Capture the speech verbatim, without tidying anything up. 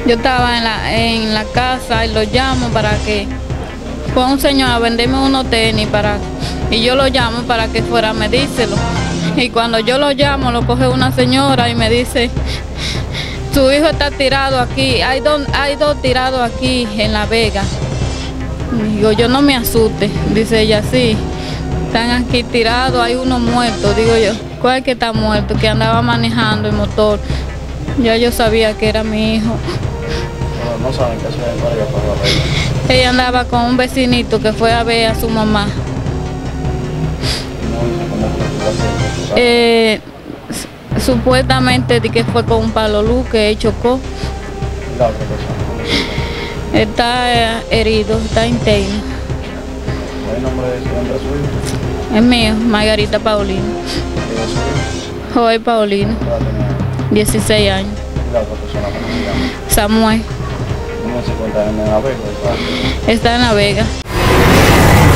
Yo estaba en la, en la casa y lo llamo para que fue un señor a venderme unos tenis para, y yo lo llamo para que fuera a medírselo. Y cuando yo lo llamo, lo coge una señora y me dice, su hijo está tirado aquí, hay dos, hay dos tirados aquí en La Vega. Digo, yo no me asuste, dice ella, sí, están aquí tirados, hay uno muerto. Digo yo, ¿cuál es que está muerto? Que andaba manejando el motor. Ya yo sabía que era mi hijo. No, no saben qué hacer en Vargas para La Vega. Ella andaba con un vecinito que fue a ver a su mamá. Eh, supuestamente de que fue con un palo luz que chocó. ¿Y la otra persona? Está eh, herido, está interno. ¿El nombre de su nombre suyo? Es mío, Margarita Paulino. ¿Y de su hijo? Joel Paulino, ¿Qué edad tenía? dieciséis años. ¿Y la otra persona cómo se llama? Samuel, ¿No se encuentra en La Vega? ¿Está? está en La Vega.